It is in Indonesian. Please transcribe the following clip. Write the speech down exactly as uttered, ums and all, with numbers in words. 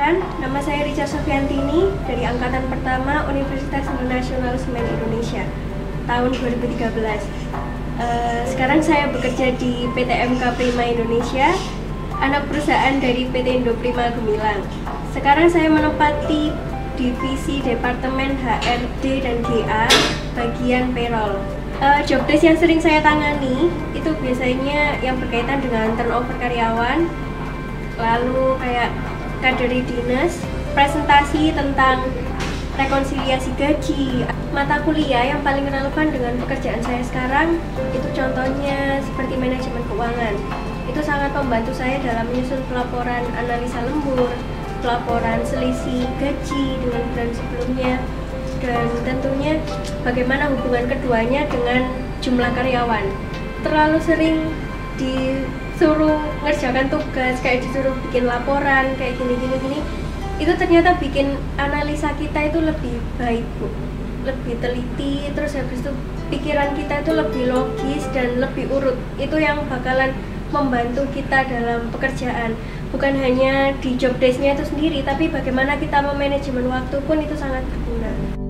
Perkenalkan, nama saya Rica Sofiantini dari Angkatan Pertama Universitas Internasional Semen Indonesia tahun dua ribu tiga belas. Uh, sekarang saya bekerja di P T M K Prima Indonesia, anak perusahaan dari P T Indo Prima Gemilang. Sekarang saya menempati divisi Departemen H R D dan G A, bagian payroll. Uh, job desk yang sering saya tangani itu biasanya yang berkaitan dengan turnover karyawan, lalu kayak kader readiness, presentasi tentang rekonsiliasi gaji. Mata kuliah yang paling relevan dengan pekerjaan saya sekarang itu contohnya seperti manajemen keuangan. Itu sangat membantu saya dalam menyusun pelaporan analisa lembur, pelaporan selisih gaji dengan bulan sebelumnya, dan tentunya bagaimana hubungan keduanya dengan jumlah karyawan. Terlalu sering disuruh ngerjakan tugas, kayak disuruh bikin laporan, kayak gini-gini gini, itu ternyata bikin analisa kita itu lebih baik, Bu. Lebih teliti, terus habis itu pikiran kita itu lebih logis dan lebih urut. Itu yang bakalan membantu kita dalam pekerjaan. Bukan hanya di job desk-nya itu sendiri, tapi bagaimana kita memanajemen waktu pun itu sangat berguna.